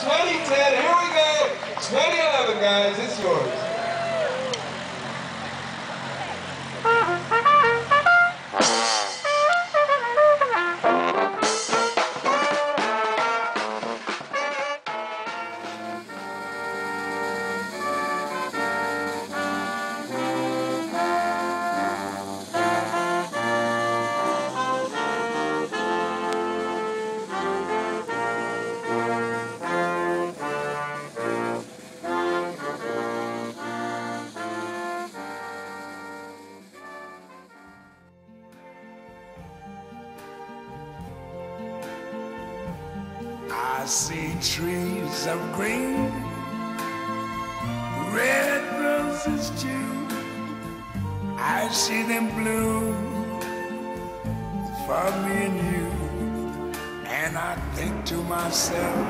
2010, here we go. 2011, guys, it's yours. I see trees of green, red roses too. I see them bloom for me and you. And I think to myself,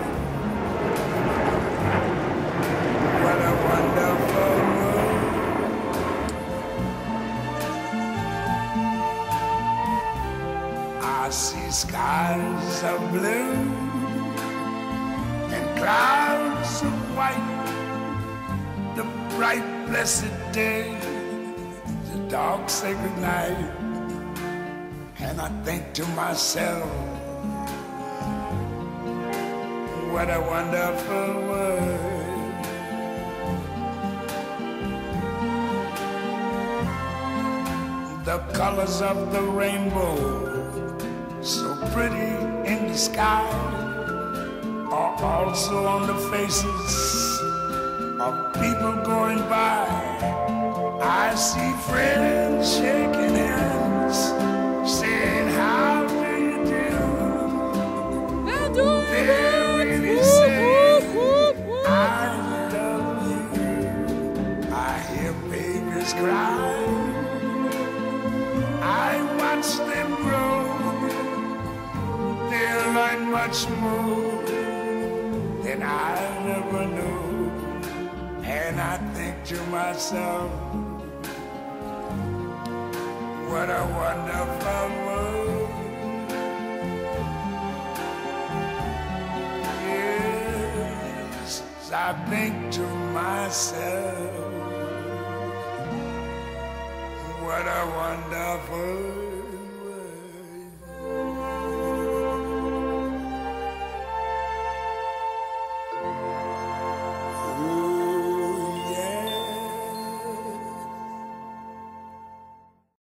what a wonderful world. I see skies of blue and clouds of white, the bright blessed day, the dark sacred night. And I think to myself, what a wonderful world. The colors of the rainbow, so pretty in the sky, are also on the faces of people going by. I see friends shaking hands, saying, how do you do? They're really saying, I love you. I hear babies cry, I watch them grow. They'll learn much more than I never knew. And I think to myself, what a wonderful world. Yes, I think to myself, what a wonderful world.